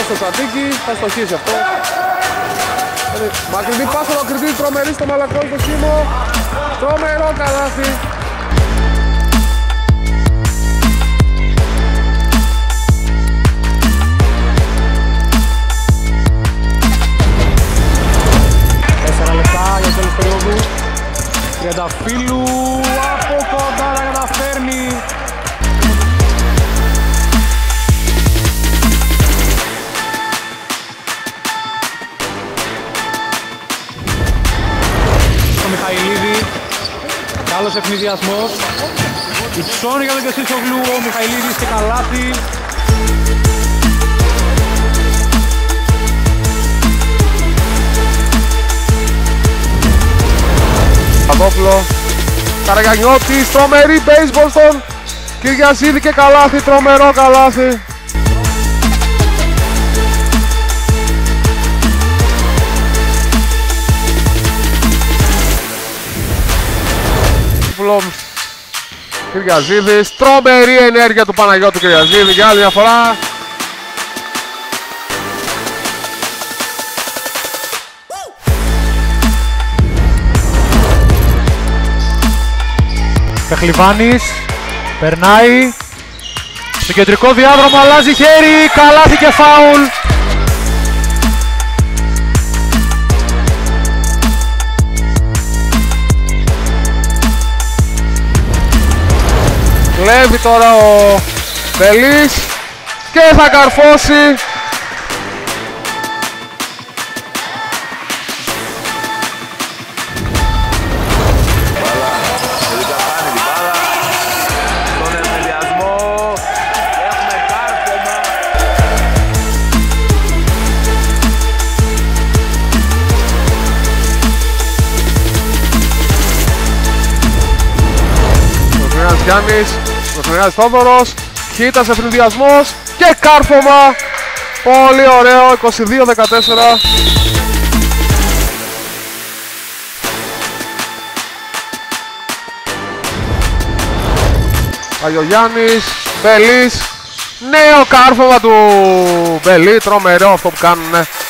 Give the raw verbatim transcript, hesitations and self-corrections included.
στο Τσατίκι, θα στοχίσει αυτό. Μακρινή πάσα ολοκληρωτή, τρομερή στο Μαλακρόνη στο σχήμο. Τρομερό καλάθι. Τέσσερα λεπτά για το τέλος περίοδου. Τριανταφύλλου από κοντά να καταφέρνει. Μιχαηλίδη, καλός ευνηδιασμός, υψώνει για τον Κεσίσογλου, ο Μιχαηλίδης και καλάθι. Παπαδόπουλο, Καραγιαννιώτης, τρομερή baseball στον Κυριαζίδη και καλάθι, τρομερό καλάθι. Κυριαζίδης, τρομερή ενέργεια του Παναγιώτου Κυριαζίδη για άλλη μια φορά. Πεχλιβάνης, περνάει στο κεντρικό διάδρομο, αλλάζει χέρι, καλάθι και φάουλ. Κλέβει τώρα ο Μπελής και θα καρφώσει. Γιάννης, Κοσμενιάδης Θόδωρος, χίτας ευνηδιασμός και κάρφωμα. Πολύ ωραίο, είκοσι δύο δεκατέσσερα. Αγιογιάννης, Μπελής, νέο κάρφωμα του Μπελή, τρομερό αυτό που κάνουνε.